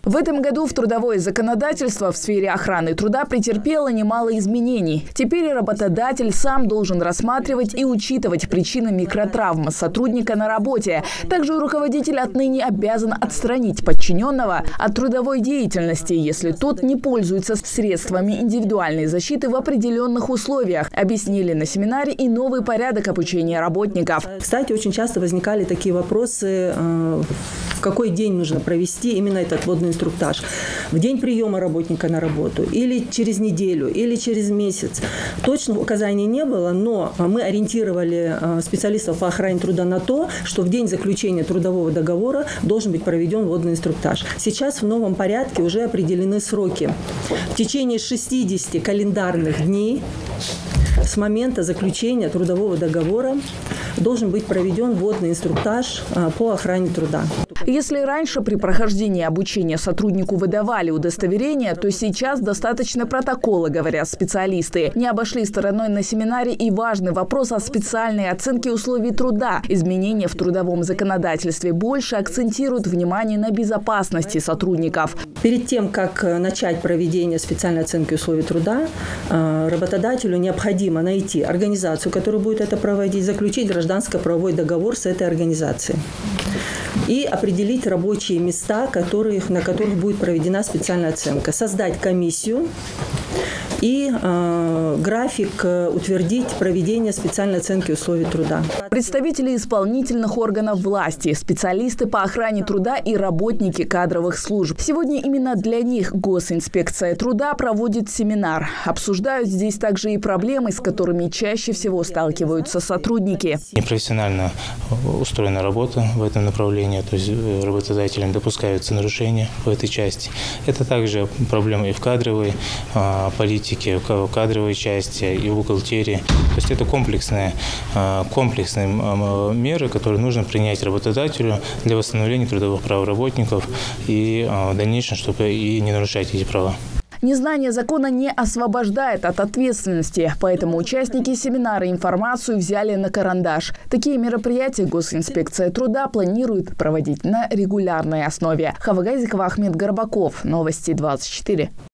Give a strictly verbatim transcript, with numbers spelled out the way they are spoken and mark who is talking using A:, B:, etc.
A: В этом году в трудовое законодательство в сфере охраны труда претерпело немало изменений. Теперь работодатель сам должен рассматривать и учитывать причины микротравмы сотрудника на работе. Также руководитель отныне обязан отстранить подчиненного от трудовой деятельности, если тот не пользуется средствами индивидуальной защиты в определенных условиях. Объяснили на семинаре и новый порядок обучения работников.
B: Кстати, очень часто возникали такие вопросы, в какой день нужно провести именно этот водный инструктаж. В день приема работника на работу, или через неделю, или через месяц. Точных указаний не было, но мы ориентировали специалистов по охране труда на то, что в день заключения трудового договора должен быть проведен водный инструктаж. Сейчас в новом порядке уже определены сроки. В течение шестидесяти календарных дней с момента заключения трудового договора должен быть проведен водный инструктаж по охране труда.
A: Если раньше при прохождении обучения сотруднику выдавали удостоверение, то сейчас достаточно протокола, говорят специалисты. Не обошли стороной на семинаре и важный вопрос о специальной оценке условий труда. Изменения в трудовом законодательстве больше акцентируют внимание на безопасности сотрудников.
B: Перед тем, как начать проведение специальной оценки условий труда, работодателю необходимо найти организацию, которая будет это проводить, заключить гражданско-правовой договор с этой организацией и определить рабочие места, которые, на которых будет проведена специальная оценка, создать комиссию и э, график утвердить проведение специальной оценки условий труда.
A: Представители исполнительных органов власти, специалисты по охране труда и работники кадровых служб. Сегодня именно для них Госинспекция труда проводит семинар. Обсуждают здесь также и проблемы, с которыми чаще всего сталкиваются сотрудники.
C: Непрофессионально устроена работа в этом направлении, то есть работодателям допускаются нарушения в этой части. Это также проблемы и в кадровой э, политике, в кадровой части и в бухгалтерии. То есть это комплексные, комплексные меры, которые нужно принять работодателю для восстановления трудовых прав работников и в дальнейшем, чтобы и не нарушать эти права.
A: Незнание закона не освобождает от ответственности, поэтому участники семинара информацию взяли на карандаш. Такие мероприятия Госинспекция труда планирует проводить на регулярной основе. Хавагай Зикова, Ахмед Горбаков. Новости двадцать четыре.